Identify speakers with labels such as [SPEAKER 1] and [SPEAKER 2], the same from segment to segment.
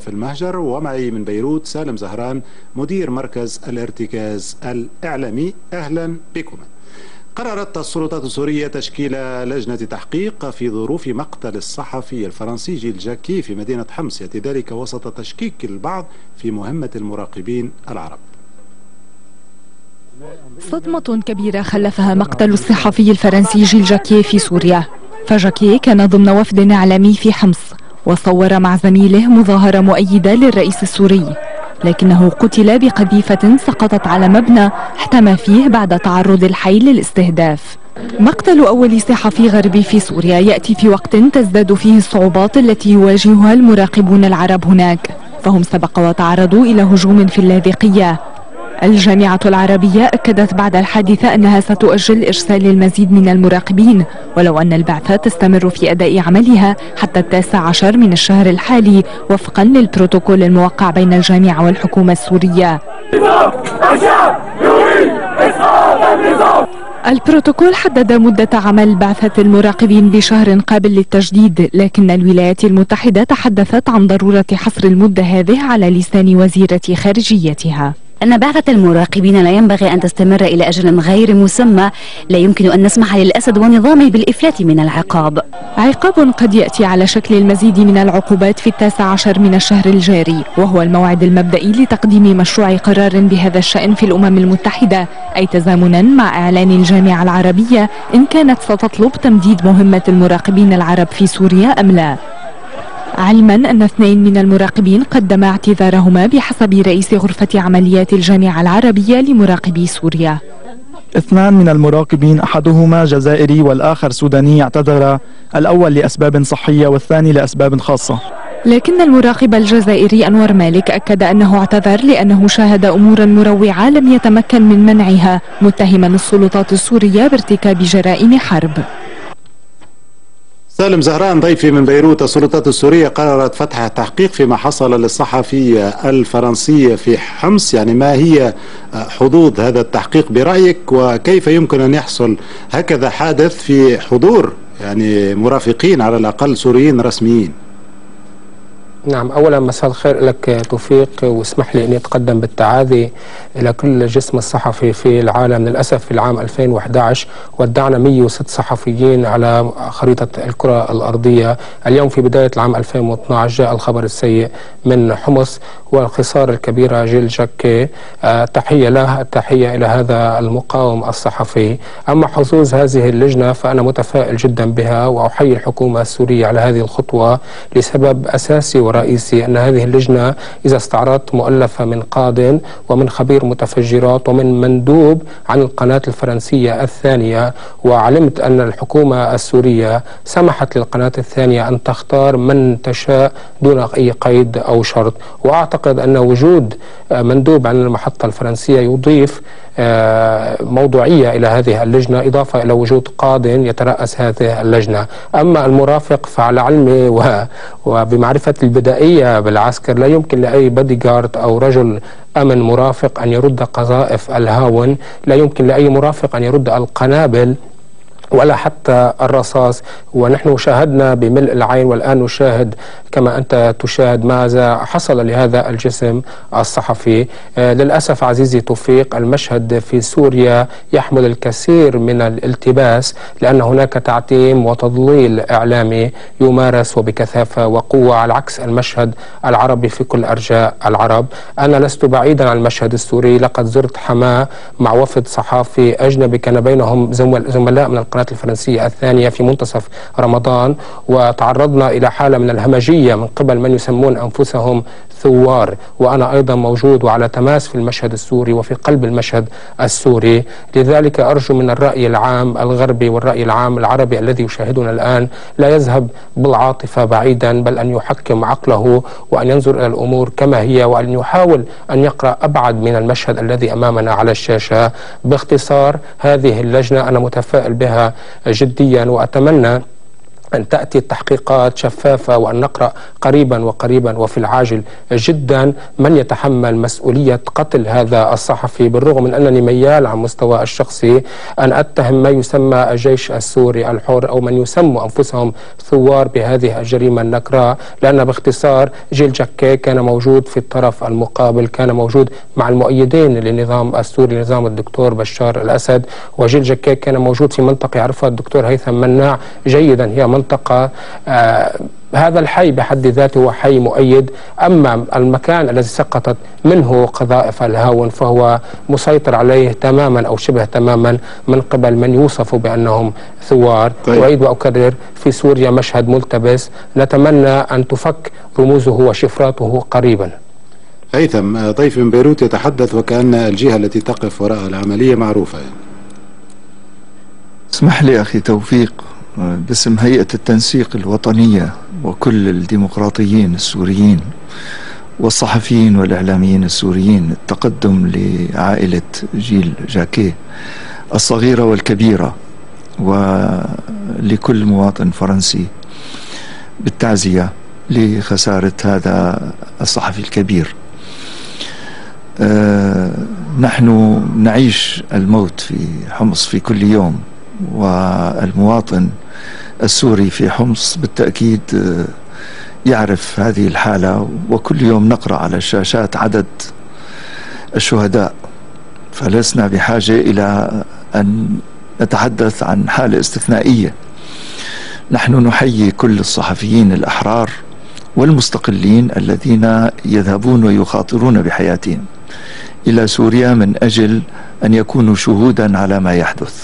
[SPEAKER 1] في المهجر، ومعي من بيروت سالم زهران مدير مركز الارتكاز الإعلامي. أهلا بكم. قررت السلطات السورية تشكيل لجنة تحقيق في ظروف مقتل الصحفي الفرنسي جيل جاكي في مدينة حمص، يأتي ذلك وسط تشكيك البعض في مهمة المراقبين العرب.
[SPEAKER 2] صدمة كبيرة خلفها مقتل الصحفي الفرنسي جيل جاكي في سوريا. فجاكي كان ضمن وفد إعلامي في حمص وصور مع زميله مظاهرة مؤيدة للرئيس السوري، لكنه قتل بقذيفة سقطت على مبنى احتمى فيه بعد تعرض الحي للاستهداف. مقتل أول صحفي غربي في سوريا يأتي في وقت تزداد فيه الصعوبات التي يواجهها المراقبون العرب هناك، فهم سبق وتعرضوا إلى هجوم في اللاذقية. الجامعة العربية أكدت بعد الحادثة أنها ستؤجل إرسال المزيد من المراقبين، ولو أن البعثة تستمر في أداء عملها حتى 19 من الشهر الحالي وفقا للبروتوكول الموقع بين الجامعة والحكومة السورية. البروتوكول حدد مدة عمل بعثة المراقبين بشهر قابل للتجديد، لكن الولايات المتحدة تحدثت عن ضرورة حصر المدة هذه على لسان وزيرة خارجيتها.
[SPEAKER 3] أن بعثة المراقبين لا ينبغي أن تستمر إلى أجل غير مسمى، لا يمكن أن نسمح للأسد ونظامه بالإفلات من العقاب.
[SPEAKER 2] عقاب قد يأتي على شكل المزيد من العقوبات في 19 من الشهر الجاري، وهو الموعد المبدئي لتقديم مشروع قرار بهذا الشأن في الأمم المتحدة، أي تزامنا مع إعلان الجامعة العربية إن كانت ستطلب تمديد مهمة المراقبين العرب في سوريا أم لا. علما أن 2 من المراقبين قدما اعتذارهما بحسب رئيس غرفة عمليات الجامعة العربية لمراقبي سوريا.
[SPEAKER 4] 2 من المراقبين أحدهما جزائري والآخر سوداني اعتذر، الأول لأسباب صحية والثاني لأسباب خاصة.
[SPEAKER 2] لكن المراقب الجزائري أنور مالك أكد أنه اعتذر لأنه شاهد أمورا مروعة لم يتمكن من منعها، متهما السلطات السورية بارتكاب جرائم حرب.
[SPEAKER 1] سالم زهران ضيفي من بيروت. السلطات السورية قررت فتح تحقيق فيما حصل للصحفي الفرنسي في حمص، يعني ما هي حظوظ هذا التحقيق برأيك، وكيف يمكن أن يحصل هكذا حادث في حضور يعني مرافقين على الأقل سوريين رسميين؟
[SPEAKER 5] نعم، أولا مساء الخير لك توفيق، واسمح لي أني أتقدم بالتعازي إلى كل جسم الصحفي في العالم. للأسف في العام 2011 ودعنا 106 صحفيين على خريطة الكرة الأرضية. اليوم في بداية العام 2012 جاء الخبر السيء من حمص والخسارة الكبيرة جيل جاكي. تحية له، تحية إلى هذا المقاوم الصحفي. أما حظوظ هذه اللجنة فأنا متفائل جدا بها، وأحيي الحكومة السورية على هذه الخطوة لسبب أساسي ورئيسي، أن هذه اللجنة إذا استعرضت مؤلفة من قاض ومن خبير متفجرات ومن مندوب عن القناة الفرنسية الثانية، وعلمت أن الحكومة السورية سمحت للقناة الثانية أن تختار من تشاء دون أي قيد أو شرط. وأعتقد أن وجود مندوب عن المحطة الفرنسية يضيف موضوعية إلى هذه اللجنة، إضافة إلى وجود قاض يترأس هذه اللجنة. أما المرافق فعلى علمي وبمعرفة البدائية بالعسكر لا يمكن لأي بادي جارد أو رجل أمن مرافق أن يرد قذائف الهاون، لا يمكن لأي مرافق أن يرد القنابل ولا حتى الرصاص. ونحن شاهدنا بملء العين والآن نشاهد كما أنت تشاهد ماذا حصل لهذا الجسم الصحفي. للأسف عزيزي توفيق، المشهد في سوريا يحمل الكثير من الالتباس، لأن هناك تعتيم وتضليل إعلامي يمارس وبكثافة وقوة على عكس المشهد العربي في كل أرجاء العرب. أنا لست بعيدا عن المشهد السوري، لقد زرت حماة مع وفد صحافي أجنبي كان بينهم زملاء من القناة الفرنسية الثانية في منتصف رمضان، وتعرضنا إلى حالة من الهمجية من قبل من يسمون أنفسهم ثوار، وأنا أيضا موجود وعلى تماس في المشهد السوري وفي قلب المشهد السوري. لذلك أرجو من الرأي العام الغربي والرأي العام العربي الذي يشاهدنا الآن لا يذهب بالعاطفة بعيدا، بل أن يحكم عقله وأن ينظر إلى الأمور كما هي، وأن يحاول أن يقرأ أبعد من المشهد الذي أمامنا على الشاشة. باختصار، هذه اللجنة أنا متفائل بها جديا، وأتمنى أن تأتي التحقيقات شفافة وأن نقرأ قريبا وفي العاجل جدا من يتحمل مسؤولية قتل هذا الصحفي، بالرغم من أنني ميال على المستوى الشخصي أن أتهم ما يسمى الجيش السوري الحر أو من يسموا أنفسهم ثوار بهذه الجريمة النكراء، لأن باختصار جيل جاكيه كان موجود في الطرف المقابل، كان موجود مع المؤيدين للنظام السوري نظام الدكتور بشار الأسد، وجيل جاكيه كان موجود في منطقة يعرفها الدكتور هيثم مناع جيدا، هي منطقة هذا الحي بحد ذاته هو حي مؤيد. أما المكان الذي سقطت منه قذائف الهاون فهو مسيطر عليه تماما أو شبه تماما من قبل من يوصف بأنهم ثوار.
[SPEAKER 1] طيب.
[SPEAKER 5] أعيد وأكرر، في سوريا مشهد ملتبس، نتمنى أن تفك رموزه وشفراته قريبا.
[SPEAKER 1] هيثم، ضيف من بيروت يتحدث وكأن الجهة التي تقف وراء العملية معروفة.
[SPEAKER 6] اسمح لي أخي توفيق باسم هيئة التنسيق الوطنية وكل الديمقراطيين السوريين والصحفيين والإعلاميين السوريين التقدم لعائلة جيل جاكيه الصغيرة والكبيرة ولكل مواطن فرنسي بالتعزية لخسارة هذا الصحفي الكبير. نحن نعيش الموت في حمص في كل يوم، والمواطن السوري في حمص بالتأكيد يعرف هذه الحالة، وكل يوم نقرأ على الشاشات عدد الشهداء، فلسنا بحاجة إلى أن نتحدث عن حالة استثنائية. نحن نحيي كل الصحفيين الأحرار والمستقلين الذين يذهبون ويخاطرون بحياتهم إلى سوريا من أجل أن يكونوا شهودا على ما يحدث.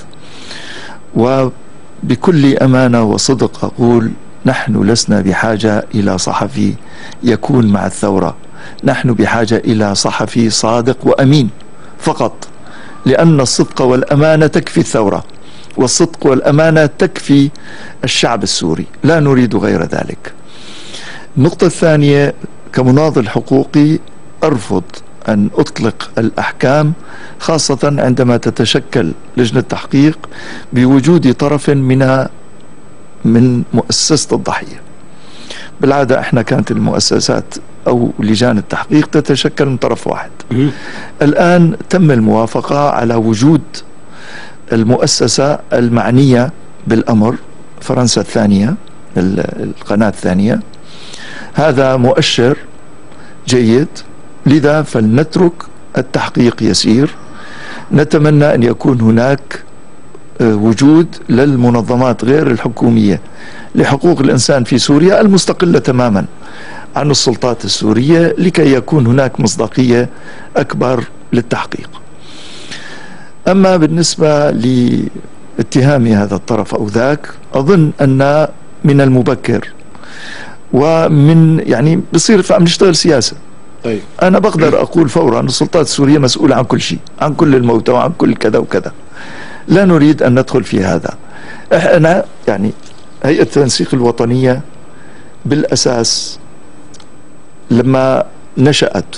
[SPEAKER 6] وبكل أمانة وصدق أقول نحن لسنا بحاجة إلى صحفي يكون مع الثورة، نحن بحاجة إلى صحفي صادق وأمين فقط، لأن الصدق والأمانة تكفي الثورة، والصدق والأمانة تكفي الشعب السوري، لا نريد غير ذلك. النقطة الثانية، كمناضل حقوقي أرفض أن أطلق الأحكام، خاصة عندما تتشكل لجنة تحقيق بوجود طرف من مؤسسة الضحية. بالعادة احنا كانت المؤسسات أو لجان التحقيق تتشكل من طرف واحد. الآن تم الموافقة على وجود المؤسسة المعنية بالأمر، فرنسا الثانية، القناة الثانية. هذا مؤشر جيد، لذا فلنترك التحقيق يسير. نتمنى أن يكون هناك وجود للمنظمات غير الحكومية لحقوق الإنسان في سوريا المستقلة تماما عن السلطات السورية، لكي يكون هناك مصداقية أكبر للتحقيق. أما بالنسبة لاتهام هذا الطرف أو ذاك، أظن أن من المبكر ومن يعني بصير عم نشتغل سياسة.
[SPEAKER 1] طيب.
[SPEAKER 6] أنا بقدر أقول فورا أن السلطات السورية مسؤولة عن كل شيء، عن كل الموتى وعن كل كذا وكذا. لا نريد أن ندخل في هذا. أنا يعني هيئة التنسيق الوطنية بالأساس لما نشأت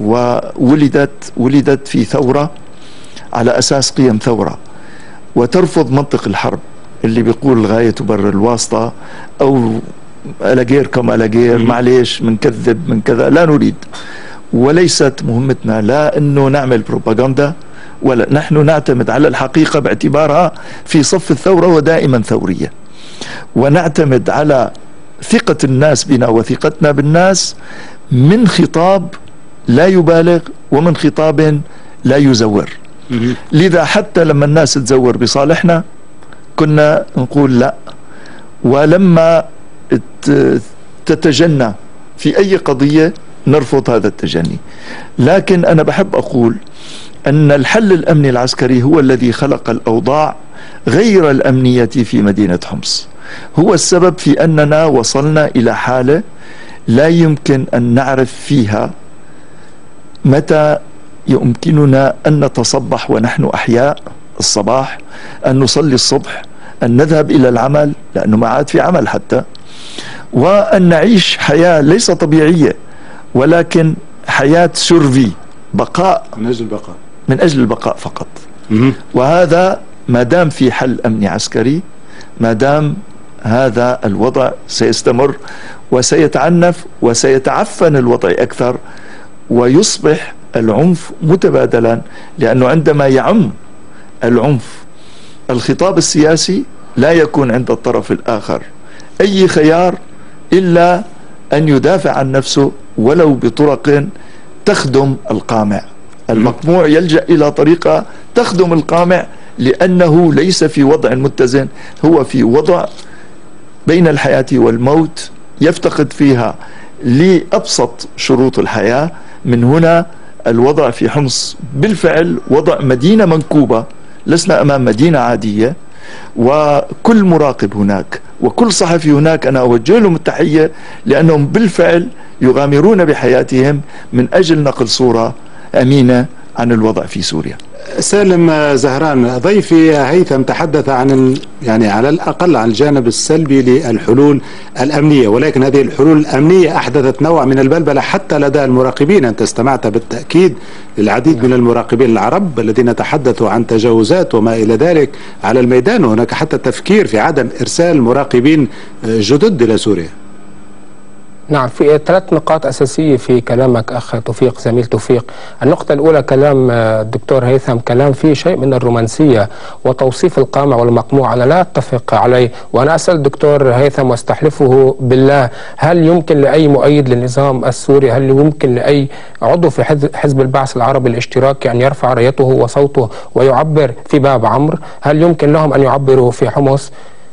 [SPEAKER 6] وولدت في ثورة على أساس قيم ثورة، وترفض منطق الحرب اللي بيقول الغاية تبرر الواسطة، أو ألاغير كم ألاغير، معليش منكذب من كذا. لا نريد، وليست مهمتنا لا أنه نعمل بروباغندا، ولا نحن نعتمد على الحقيقة باعتبارها في صف الثورة ودائما ثورية، ونعتمد على ثقة الناس بنا وثقتنا بالناس من خطاب لا يبالغ ومن خطاب لا يزور. لذا حتى لما الناس تزور بصالحنا كنا نقول لا، ولما تتجنى في أي قضية نرفض هذا التجني. لكن أنا بحب أقول أن الحل الأمني العسكري هو الذي خلق الأوضاع غير الأمنية في مدينة حمص، هو السبب في أننا وصلنا إلى حالة لا يمكن أن نعرف فيها متى يمكننا أن نتصبح ونحن أحياء الصباح، أن نصلي الصبح، أن نذهب إلى العمل لأنه ما عاد في عمل حتى، وأن نعيش حياة ليس طبيعية ولكن حياة سيرفي، بقاء من أجل البقاء فقط. وهذا ما دام في حل أمني عسكري، ما دام هذا الوضع سيستمر وسيتعنف وسيتعفن الوضع أكثر، ويصبح العنف متبادلا، لأنه عندما يعم العنف الخطاب السياسي لا يكون عند الطرف الآخر أي خيار إلا أن يدافع عن نفسه ولو بطرق تخدم القامع. المقموع يلجأ إلى طريقة تخدم القامع لأنه ليس في وضع متزن، هو في وضع بين الحياة والموت يفتقد فيها لأبسط شروط الحياة. من هنا الوضع في حمص بالفعل وضع مدينة منكوبة، لسنا أمام مدينة عادية، وكل مراقب هناك وكل صحفي هناك أنا أوجه لهم التحية، لأنهم بالفعل يغامرون بحياتهم من أجل نقل صورة أمينة عن الوضع في سوريا.
[SPEAKER 1] سالم زهران، ضيفي هيثم تحدث عن يعني على الأقل عن الجانب السلبي للحلول الأمنية، ولكن هذه الحلول الأمنية أحدثت نوع من البلبلة حتى لدى المراقبين. أنت استمعت بالتأكيد للعديد من المراقبين العرب الذين تحدثوا عن تجاوزات وما إلى ذلك على الميدان، وهناك حتى تفكير في عدم إرسال مراقبين جدد إلى سوريا.
[SPEAKER 5] نعم، في 3 نقاط أساسية في كلامك أخ توفيق، زميل توفيق. النقطة الأولى كلام الدكتور هيثم، كلام فيه شيء من الرومانسية وتوصيف القامع والمقموع، أنا لا أتفق عليه. وأنا أسأل الدكتور هيثم واستحلفه بالله، هل يمكن لأي مؤيد للنظام السوري، هل يمكن لأي عضو في حزب البعث العربي الاشتراكي أن يرفع رايته وصوته ويعبر في باب عمرو؟ هل يمكن لهم أن يعبروا في حمص؟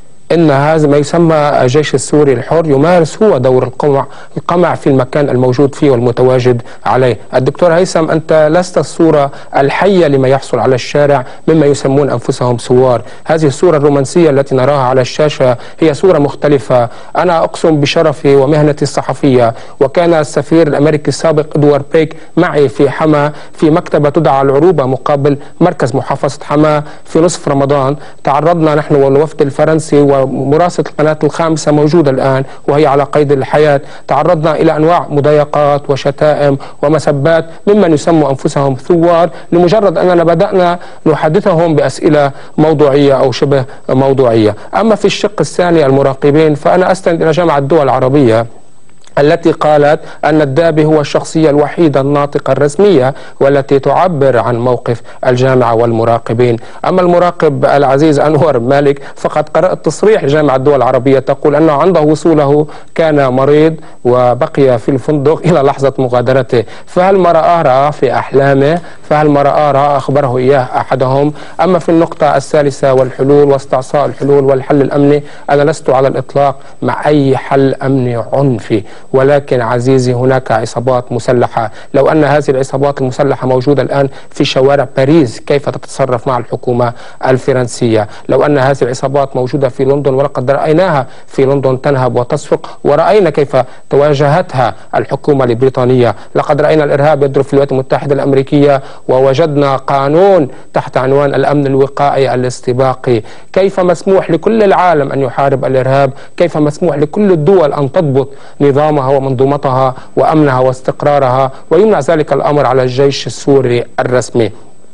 [SPEAKER 5] إن هذا ما يسمى الجيش السوري الحر يمارس هو دور القمع في المكان الموجود فيه والمتواجد عليه. الدكتور هيثم، أنت لست الصورة الحية لما يحصل على الشارع مما يسمون أنفسهم ثوار. هذه الصورة الرومانسية التي نراها على الشاشة هي صورة مختلفة. أنا أقسم بشرفي ومهنتي الصحفية، وكان السفير الأمريكي السابق إدوارد بيك معي في حما في مكتبة تدعى العروبة مقابل مركز محافظة حما في نصف رمضان. تعرضنا نحن والوفد الفرنسي ومراسلة القناة الخامسة موجودة الآن وهي على قيد الحياة، تعرضنا إلى أنواع مضايقات وشتائم ومسبات ممن يسموا أنفسهم ثوار، لمجرد أننا بدأنا نحدثهم بأسئلة موضوعية أو شبه موضوعية. أما في الشق الثاني المراقبين، فأنا أستند إلى جامعة الدول العربية التي قالت أن الدابي هو الشخصية الوحيدة الناطقة الرسمية والتي تعبر عن موقف الجامعة والمراقبين. أما المراقب العزيز أنور مالك فقد قرأت تصريح لجامعة الدول العربية تقول أنه عند وصوله كان مريض وبقي في الفندق إلى لحظة مغادرته. فهل ما رآه في أحلامه؟ فهل ما رآه أخبره إياه أحدهم؟ أما في النقطة الثالثة والحلول واستعصاء الحلول والحل الأمني، أنا لست على الإطلاق مع أي حل أمني عنفي، ولكن عزيزي هناك عصابات مسلحة. لو أن هذه العصابات المسلحة موجودة الآن في شوارع باريس، كيف تتصرف مع الحكومة الفرنسية؟ لو أن هذه العصابات موجودة في لندن، ولقد رأيناها في لندن تنهب وتصفق، ورأينا كيف تواجهتها الحكومة البريطانية. لقد رأينا الإرهاب يضرب في الولايات المتحدة الأمريكية ووجدنا قانون تحت عنوان الأمن الوقائي الاستباقي. كيف مسموح لكل العالم أن يحارب الإرهاب؟ كيف مسموح لكل الدول أن تضبط نظامها ومنظومتها وأمنها واستقرارها، ويمنع ذلك الأمر على الجيش السوري الرسمي؟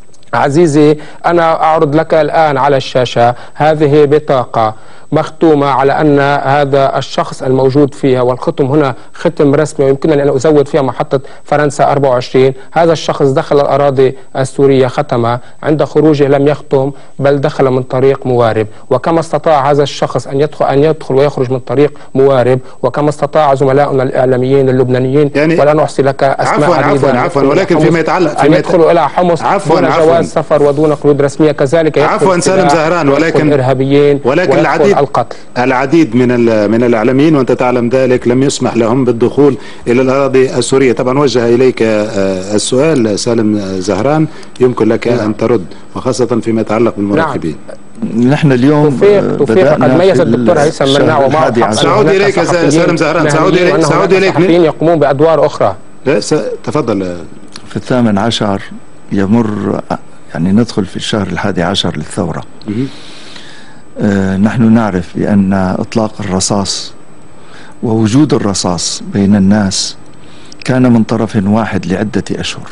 [SPEAKER 5] عزيزي، أنا أعرض لك الآن على الشاشة هذه بطاقة مختومة على أن هذا الشخص الموجود فيها، والختم هنا ختم رسمي ويمكنني أن أزود فيها محطة فرنسا 24. هذا الشخص دخل الأراضي السورية ختم، عند خروجه لم يختم بل دخل من طريق موارب. وكما استطاع هذا الشخص أن يدخل ويخرج من طريق موارب، وكما استطاع زملائنا الإعلاميين اللبنانيين، يعني ولا نحصي لك أسماء عديدة،
[SPEAKER 1] عفوا ولكن فيما يتعلق
[SPEAKER 5] أن يدخلوا إلى حمص دون جواز سفر ودون قيود رسمية، كذلك
[SPEAKER 1] عفوا سالم زهران، ولكن العديد من الإعلاميين وأنت تعلم ذلك لم يسمح لهم بالدخول إلى الأراضي السورية. طبعا وجه إليك السؤال سالم زهران، يمكن لك أن ترد، وخاصة فيما يتعلق بالمراقبين.
[SPEAKER 6] نحن اليوم
[SPEAKER 5] توفيق قد ميز الدكتور هيثم مناع وما
[SPEAKER 1] سأعود إليك سالم زهران، سأعود إليك
[SPEAKER 5] يقومون بأدوار أخرى.
[SPEAKER 1] لا تفضل.
[SPEAKER 6] في 18 يمر، يعني ندخل في الشهر 11 للثورة. نحن نعرف بأن إطلاق الرصاص ووجود الرصاص بين الناس كان من طرف واحد لعدة أشهر،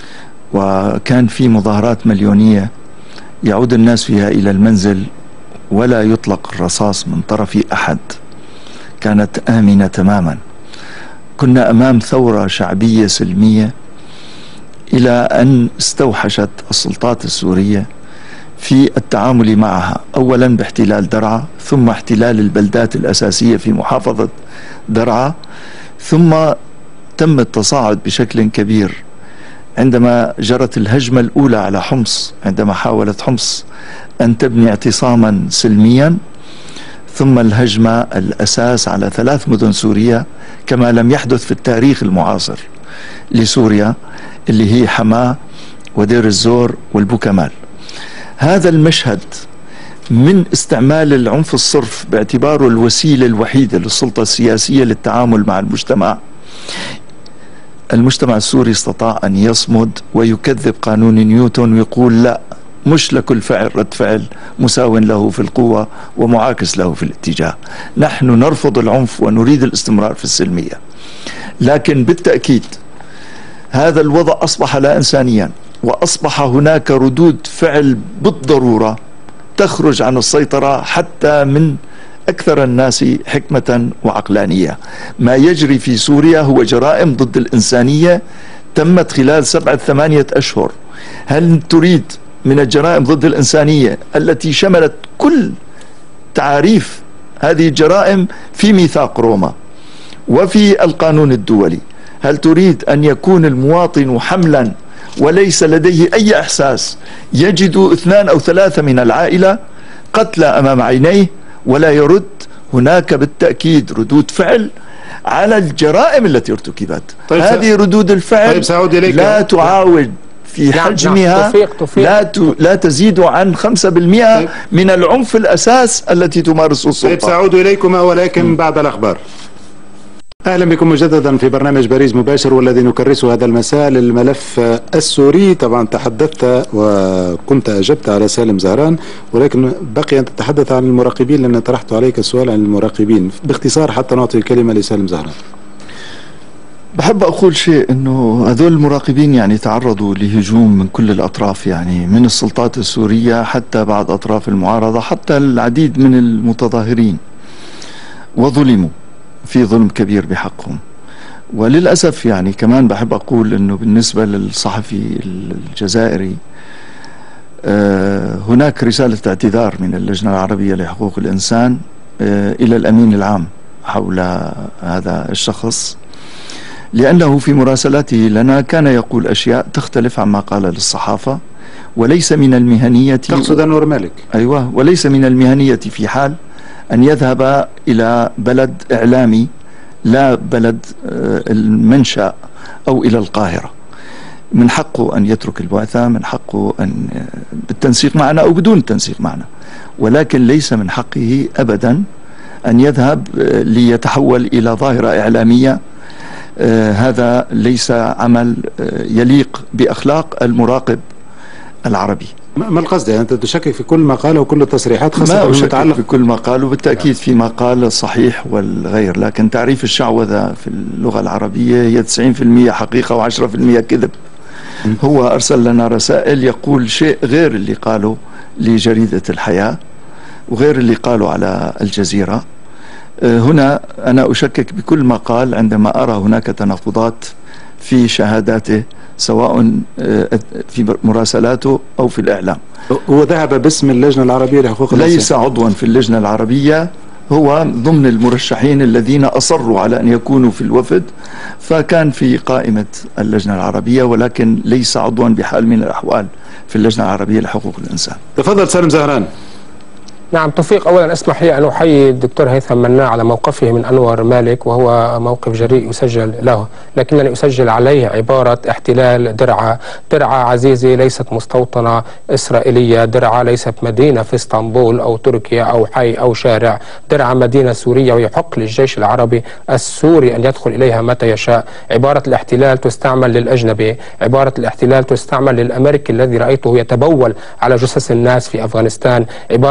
[SPEAKER 6] وكان في مظاهرات مليونية يعود الناس فيها إلى المنزل ولا يطلق الرصاص من طرف أحد، كانت آمنة تماما. كنا أمام ثورة شعبية سلمية إلى أن استوحشت السلطات السورية في التعامل معها، أولا باحتلال درعا، ثم احتلال البلدات الأساسية في محافظة درعا، ثم تم التصاعد بشكل كبير عندما جرت الهجمة الأولى على حمص، عندما حاولت حمص أن تبني اعتصاما سلميا، ثم الهجمة الأساس على 3 مدن سورية كما لم يحدث في التاريخ المعاصر لسوريا، اللي هي حماة ودير الزور والبوكمال. هذا المشهد من استعمال العنف الصرف باعتباره الوسيلة الوحيدة للسلطة السياسية للتعامل مع المجتمع السوري استطاع أن يصمد ويكذب قانون نيوتن ويقول لا، مش لكل فعل رد فعل مساو له في القوة ومعاكس له في الاتجاه. نحن نرفض العنف ونريد الاستمرار في السلمية، لكن بالتأكيد هذا الوضع أصبح لا إنسانيا، وأصبح هناك ردود فعل بالضرورة تخرج عن السيطرة حتى من أكثر الناس حكمة وعقلانية. ما يجري في سوريا هو جرائم ضد الإنسانية تمت خلال 7-8 أشهر. هل تريد من الجرائم ضد الإنسانية التي شملت كل تعاريف هذه الجرائم في ميثاق روما وفي القانون الدولي، هل تريد أن يكون المواطن حملا وليس لديه أي إحساس، يجد 2 أو 3 من العائلة قتلى أمام عينيه ولا يرد؟ هناك بالتأكيد ردود فعل على الجرائم التي ارتكبت. هذه ردود الفعل لا تعاود في حجمها، لا تزيد عن 5% من العنف الأساس التي تمارسه السلطة.
[SPEAKER 1] سأعود إليكما ولكن بعد الأخبار. أهلا بكم مجددا في برنامج باريس مباشر، والذي نكرسه هذا المساء للملف السوري. طبعا تحدثت وكنت أجبت على سالم زهران، ولكن بقي أن تتحدث عن المراقبين، لأن طرحت عليك السؤال عن المراقبين باختصار حتى نعطي الكلمة لسالم زهران.
[SPEAKER 6] بحب أقول شيء، أنه هذول المراقبين يعني تعرضوا لهجوم من كل الأطراف، يعني من السلطات السورية حتى بعض أطراف المعارضة، حتى العديد من المتظاهرين، وظلموا في ظلم كبير بحقهم. وللأسف يعني كمان بحب أقول أنه بالنسبة للصحفي الجزائري هناك رسالة اعتذار من اللجنة العربية لحقوق الإنسان إلى الأمين العام حول هذا الشخص، لأنه في مراسلاته لنا كان يقول أشياء تختلف عما قال للصحافة، وليس من المهنية.
[SPEAKER 1] تقصد أنور مالك؟
[SPEAKER 6] أيوة، وليس من المهنية في حال أن يذهب إلى بلد إعلامي لا بلد المنشأ أو إلى القاهرة. من حقه أن يترك البعثة، من حقه أن بالتنسيق معنا أو بدون التنسيق معنا، ولكن ليس من حقه أبدا أن يذهب ليتحول إلى ظاهرة إعلامية. هذا ليس عمل يليق بأخلاق المراقب العربي.
[SPEAKER 1] ما القصد؟ يعني أنت تشكك في كل ما قاله وكل التصريحات، خاصة
[SPEAKER 6] ما أشكك في كل ما قاله، بالتأكيد فيما قال صحيح والغير، لكن تعريف الشعوذة في اللغة العربية هي 90% حقيقة و10% كذب. هو أرسل لنا رسائل يقول شيء غير اللي قاله لجريدة الحياة وغير اللي قاله على الجزيرة. هنا أنا أشكك بكل ما قال عندما أرى هناك تناقضات في شهاداته، سواء في مراسلاته أو في الإعلام.
[SPEAKER 1] هو ذهب باسم اللجنة العربية لحقوق الإنسان،
[SPEAKER 6] ليس عضوا في اللجنة العربية، هو ضمن المرشحين الذين أصروا على أن يكونوا في الوفد، فكان في قائمة اللجنة العربية، ولكن ليس عضوا بحال من الأحوال في اللجنة العربية لحقوق الإنسان.
[SPEAKER 1] تفضل سالم زهران.
[SPEAKER 5] نعم توفيق، أولا اسمح لي أن أحيي الدكتور هيثم مناع على موقفه من أنور مالك، وهو موقف جريء يسجل له، لكنني أسجل عليه عبارة احتلال درعا. درعا عزيزي ليست مستوطنة إسرائيلية، درعا ليست مدينة في اسطنبول أو تركيا أو حي أو شارع، درعا مدينة سورية، ويحق للجيش العربي السوري أن يدخل إليها متى يشاء. عبارة الاحتلال تستعمل للأجنبي، عبارة الاحتلال تستعمل للأمريكي الذي رأيته يتبول على جثث الناس في أفغانستان، عبارة الاحتلال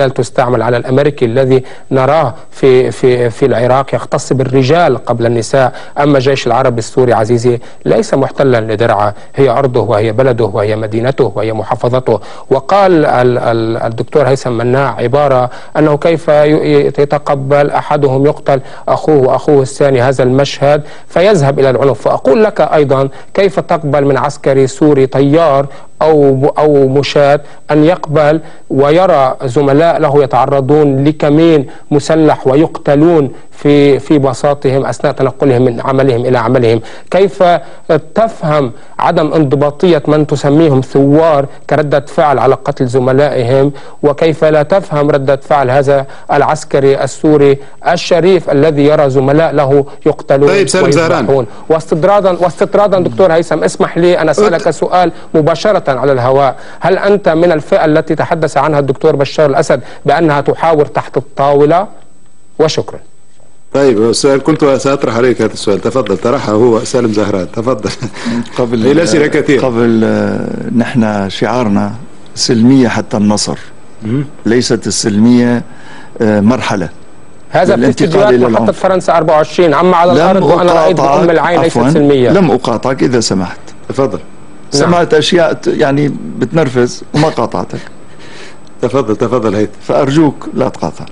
[SPEAKER 5] الاحتلال تستعمل على الأمريكي الذي نراه في العراق يختص بالرجال قبل النساء. أما جيش العرب السوري عزيزي ليس محتلا لدرعا، هي أرضه وهي بلده وهي مدينته وهي محافظته. وقال الدكتور هيثم مناع عبارة أنه كيف يتقبل أحدهم يقتل أخوه وأخوه الثاني هذا المشهد فيذهب إلى العنف. فأقول لك أيضا كيف تقبل من عسكري سوري طيار أو مشاة أن يقبل ويرى زملاء له يتعرضون لكمين مسلح ويقتلون في بساطهم أثناء تنقلهم من عملهم إلى عملهم؟ كيف تفهم عدم انضباطية من تسميهم ثوار كردة فعل على قتل زملائهم، وكيف لا تفهم ردة فعل هذا العسكري السوري الشريف الذي يرى زملاء له يقتلون ويذبحون؟ واستطرادا دكتور هيثم اسمح لي أن أسألك سؤال مباشرة على الهواء، هل أنت من الفئة التي تحدث عنها الدكتور بشار الأسد بأنها تحاور تحت الطاولة؟ وشكرا.
[SPEAKER 1] طيب السؤال كنت سأطرح عليك هذا السؤال، تفضل طرحه هو سالم زهران، تفضل.
[SPEAKER 6] قبل
[SPEAKER 1] الأسئلة كثير.
[SPEAKER 6] قبل نحن شعارنا سلمية حتى النصر، ليست السلمية مرحلة.
[SPEAKER 5] هذا في استديوهات محطة فرنسا 24 عم على الأرض وأنا رأيت بأم العين ليست سلمية.
[SPEAKER 6] لم أقاطعك إذا سمحت.
[SPEAKER 1] تفضل.
[SPEAKER 6] سمعت أشياء يعني بتنرفز وما قاطعتك.
[SPEAKER 1] تفضل هيثم.
[SPEAKER 6] فأرجوك لا تقاطع.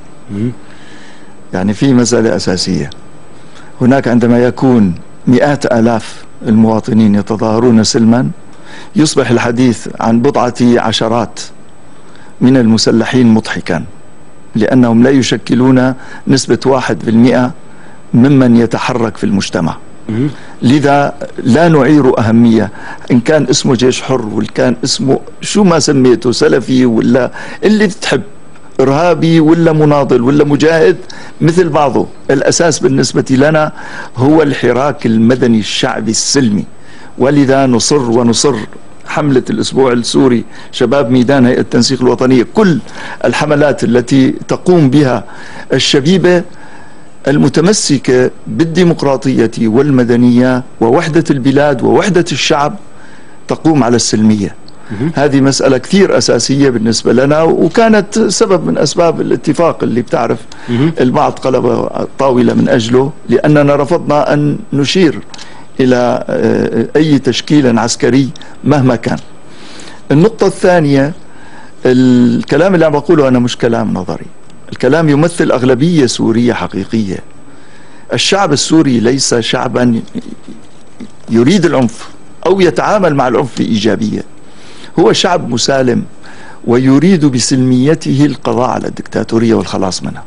[SPEAKER 6] يعني في مسألة أساسية هناك، عندما يكون مئات آلاف المواطنين يتظاهرون سلما يصبح الحديث عن بضعة عشرات من المسلحين مضحكا، لأنهم لا يشكلون نسبة 1% ممن يتحرك في المجتمع. لذا لا نعير أهمية إن كان اسمه جيش حر وإن كان اسمه شو ما سميته، سلفي ولا اللي تحب، إرهابي ولا مناضل ولا مجاهد، مثل بعضه. الأساس بالنسبة لنا هو الحراك المدني الشعبي السلمي، ولذا نصر حملة الأسبوع السوري، شباب ميدان هيئة التنسيق الوطنية، كل الحملات التي تقوم بها الشبيبة المتمسكة بالديمقراطية والمدنية ووحدة البلاد ووحدة الشعب تقوم على السلمية. هذه مسألة كثير أساسية بالنسبة لنا، وكانت سبب من أسباب الاتفاق اللي بتعرف البعض قلب الطاولة من أجله، لأننا رفضنا أن نشير إلى أي تشكيل عسكري مهما كان. النقطة الثانية، الكلام اللي عم بقوله أنا مش كلام نظري، الكلام يمثل أغلبية سورية حقيقية. الشعب السوري ليس شعبا يريد العنف أو يتعامل مع العنف بإيجابية، هو شعب مسالم ويريد بسلميته القضاء على الدكتاتورية والخلاص منها.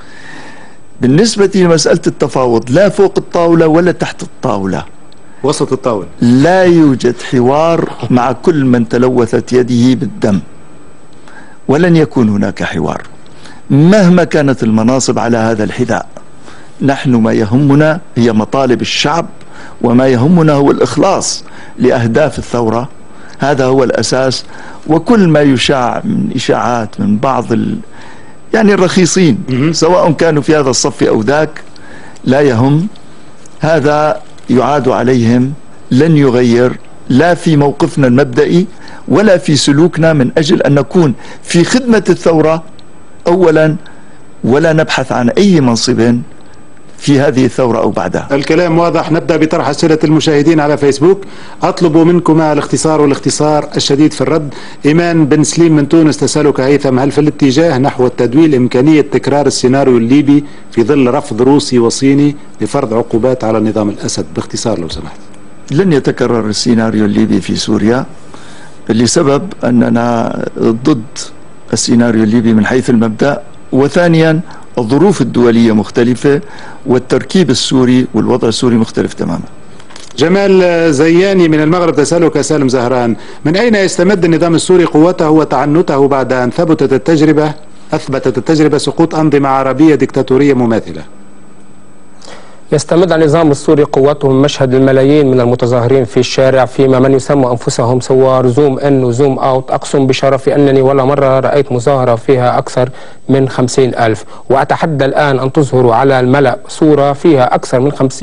[SPEAKER 6] بالنسبة لمسألة التفاوض، لا فوق الطاولة ولا تحت الطاولة،
[SPEAKER 1] وسط الطاولة.
[SPEAKER 6] لا يوجد حوار مع كل من تلوثت يده بالدم، ولن يكون هناك حوار مهما كانت المناصب على هذا الحذاء. نحن ما يهمنا هي مطالب الشعب، وما يهمنا هو الإخلاص لأهداف الثورة، هذا هو الأساس. وكل ما يشاع من إشاعات من بعض يعني الرخيصين سواء كانوا في هذا الصف أو ذاك لا يهم، هذا يعاد عليهم، لن يغير لا في موقفنا المبدئي ولا في سلوكنا من أجل أن نكون في خدمة الثورة أولا، ولا نبحث عن أي منصب في هذه الثورة أو بعدها.
[SPEAKER 1] الكلام واضح. نبدأ بطرح أسئلة المشاهدين على فيسبوك. أطلب منكم الاختصار والاختصار الشديد في الرد. إيمان بن سليم من تونس تسألك هيثم، هل في الاتجاه نحو التدويل إمكانية تكرار السيناريو الليبي في ظل رفض روسي وصيني لفرض عقوبات على نظام الأسد؟ باختصار لو سمحت.
[SPEAKER 6] لن يتكرر السيناريو الليبي في سوريا لسبب أننا ضد السيناريو الليبي من حيث المبدأ، وثانيا الظروف الدولية مختلفة والتركيب السوري والوضع السوري مختلف تماما.
[SPEAKER 1] جمال زياني من المغرب تسألك سالم زهران، من أين يستمد النظام السوري قوته وتعنته بعد أن أثبتت التجربة سقوط أنظمة عربية ديكتاتورية مماثلة؟
[SPEAKER 5] يستمد النظام السوري قوته من مشهد الملايين من المتظاهرين في الشارع، فيما من يسمى أنفسهم ثوار زوم إن وزوم أوت. أقسم بشرف أنني ولا مرة رأيت مظاهرة فيها أكثر من 50,000، وأتحدى الآن أن تظهروا على الملأ صورة فيها أكثر من 50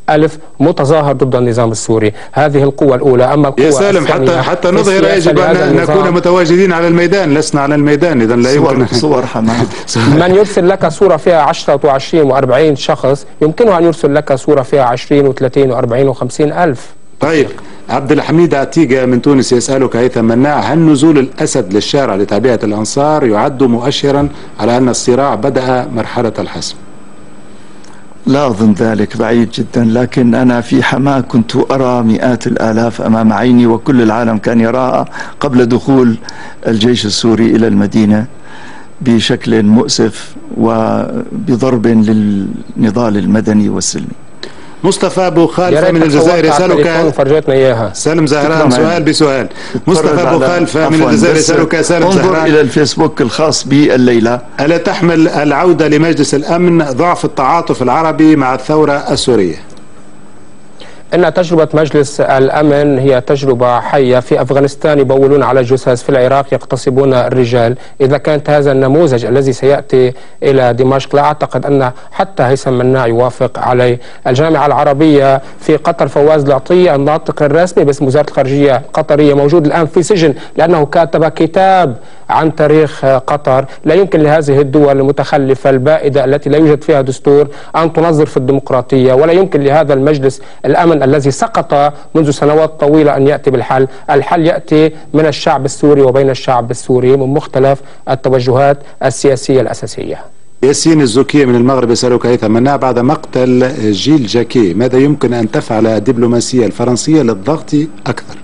[SPEAKER 5] ألف متظاهر ضد النظام السوري. هذه القوة الأولى. أما القوة
[SPEAKER 1] يا سالم حتى نظهر يجب أن نكون متواجدين على الميدان، لسنا على الميدان، إذا لا يمكن
[SPEAKER 6] صور حمام.
[SPEAKER 5] من يرسل لك صورة فيها 10 و20 و40 شخص يمكنه أن يرسل لك صورة فيها 20 و30 و40 و50 ألف.
[SPEAKER 1] طيب، عبد الحميد عتيقة من تونس يسألك هيثم مناع: هل نزول الأسد للشارع لتعبئة الأنصار يعد مؤشرا على أن الصراع بدأ مرحلة الحسم؟
[SPEAKER 6] لا أظن ذلك، بعيد جدا، لكن أنا في حماة كنت أرى مئات الآلاف أمام عيني، وكل العالم كان يراها قبل دخول الجيش السوري إلى المدينة بشكل مؤسف وبضرب للنضال المدني والسلمي.
[SPEAKER 1] مصطفى أبو خالفة من الجزائر يسألك سالم زهران سؤال بسؤال. مصطفى أبو خالفة من الجزائر يسألك سالم زهران:
[SPEAKER 6] انظر إلى الفيسبوك الخاص بي الليلة.
[SPEAKER 1] ألا تحمل العودة لمجلس الأمن ضعف التعاطف العربي مع الثورة السورية؟
[SPEAKER 5] إن تجربة مجلس الأمن هي تجربة حية. في أفغانستان يبولون على الجثث، في العراق يغتصبون الرجال. إذا كانت هذا النموذج الذي سيأتي إلى دمشق لا أعتقد أن حتى هيثم مناع يوافق عليه. الجامعة العربية في قطر، فواز العطية الناطق الرسمي باسم وزارة الخارجية القطرية موجود الآن في سجن لأنه كاتب كتاب عن تاريخ قطر. لا يمكن لهذه الدول المتخلفة البائدة التي لا يوجد فيها دستور أن تنظر في الديمقراطية، ولا يمكن لهذا المجلس الأمن الذي سقط منذ سنوات طويلة أن يأتي بالحل. الحل يأتي من الشعب السوري وبين الشعب السوري من مختلف التوجهات السياسية الأساسية.
[SPEAKER 1] ياسين الزكية من المغرب يسألك هيثم مناع: بعد مقتل جيل جاكي ماذا يمكن أن تفعل الدبلوماسية الفرنسية للضغط أكثر؟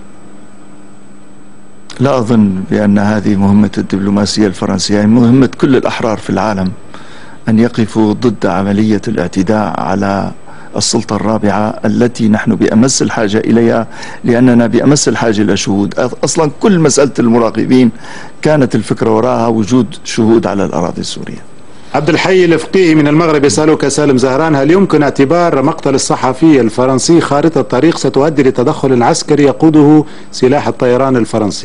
[SPEAKER 6] لا أظن بأن هذه مهمة الدبلوماسية الفرنسية، مهمة كل الأحرار في العالم أن يقفوا ضد عملية الاعتداء على السلطة الرابعة التي نحن بأمس الحاجة إليها، لأننا بأمس الحاجة إلى شهود. أصلا كل مسألة المراقبين كانت الفكرة وراءها وجود شهود على الأراضي السورية.
[SPEAKER 1] عبد الحي الفقيهي من المغرب يسألك سالم زهران: هل يمكن اعتبار مقتل الصحفي الفرنسي خارطة طريق ستؤدي لتدخل عسكري يقوده سلاح الطيران الفرنسي؟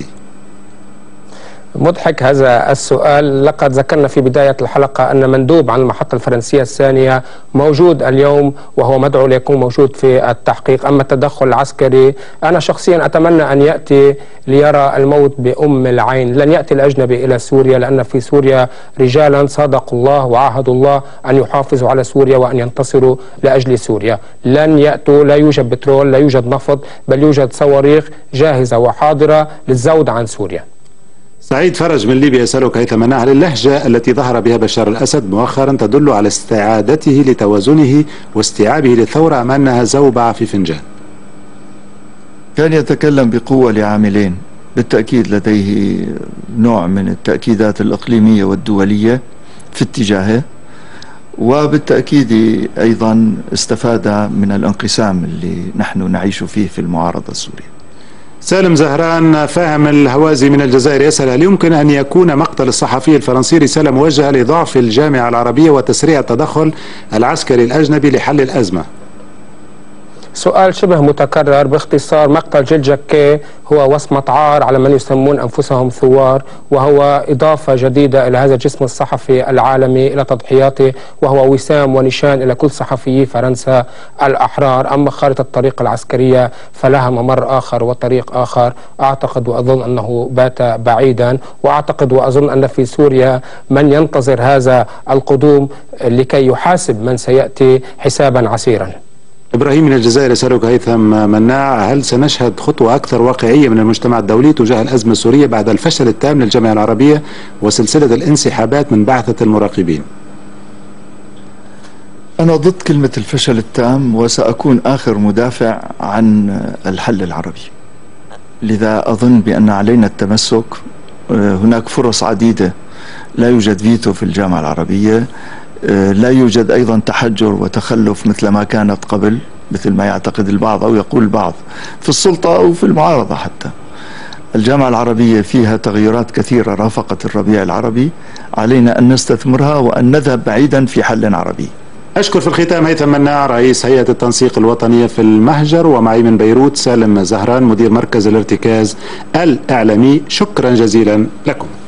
[SPEAKER 5] مضحك هذا السؤال. لقد ذكرنا في بداية الحلقة أن مندوب عن المحطة الفرنسية الثانية موجود اليوم وهو مدعو ليكون موجود في التحقيق. أما التدخل العسكري أنا شخصيا أتمنى أن يأتي ليرى الموت بأم العين. لن يأتي الأجنبي إلى سوريا لأن في سوريا رجالا صدقوا الله وعاهدوا الله أن يحافظوا على سوريا وأن ينتصروا لأجل سوريا. لن يأتوا، لا يوجد بترول، لا يوجد نفط، بل يوجد صواريخ جاهزة وحاضرة للزود عن سوريا.
[SPEAKER 1] سعيد فرج من ليبيا يسألك هيثم مناع: هل اللهجة التي ظهر بها بشار الأسد مؤخرا تدل على استعادته لتوازنه واستيعابه للثورة أم أنها زوبعة في فنجان؟
[SPEAKER 6] كان يتكلم بقوة لعاملين، بالتأكيد لديه نوع من التأكيدات الإقليمية والدولية في اتجاهه، وبالتأكيد أيضا استفاد من الانقسام اللي نحن نعيش فيه في المعارضة السورية.
[SPEAKER 1] سالم زهران فاهم الهوازي من الجزائر يسأل: هل يمكن أن يكون مقتل الصحفي الفرنسي رسالة موجهة لضعف الجامعة العربية وتسريع التدخل العسكري الأجنبي لحل الأزمة؟
[SPEAKER 5] سؤال شبه متكرر. باختصار، مقتل جيل جاكي هو وصمة عار على من يسمون أنفسهم ثوار، وهو إضافة جديدة إلى هذا الجسم الصحفي العالمي إلى تضحياته، وهو وسام ونشان إلى كل صحفيي فرنسا الأحرار. أما خارطة الطريق العسكرية فلها ممر آخر وطريق آخر. أعتقد وأظن أنه بات بعيدا، وأعتقد وأظن أن في سوريا من ينتظر هذا القدوم لكي يحاسب من سيأتي حسابا عسيرا.
[SPEAKER 1] إبراهيم من الجزائر يسألك هيثم مناع: هل سنشهد خطوة أكثر واقعية من المجتمع الدولي تجاه الأزمة السورية بعد الفشل التام للجامعة العربية وسلسلة الانسحابات من بعثة المراقبين؟
[SPEAKER 6] أنا ضد كلمة الفشل التام، وسأكون آخر مدافع عن الحل العربي. لذا أظن بأن علينا التمسك. هناك فرص عديدة، لا يوجد فيتو في الجامعة العربية، لا يوجد أيضا تحجر وتخلف مثل ما كانت قبل، مثل ما يعتقد البعض أو يقول البعض في السلطة أو في المعارضة. حتى الجامعة العربية فيها تغيرات كثيرة رافقت الربيع العربي، علينا أن نستثمرها وأن نذهب بعيدا في حل عربي.
[SPEAKER 1] أشكر في الختام هيثم مناع رئيس هيئة التنسيق الوطنية في المهجر، ومعي من بيروت سالم زهران مدير مركز الارتكاز الإعلامي. شكرا جزيلا لكم.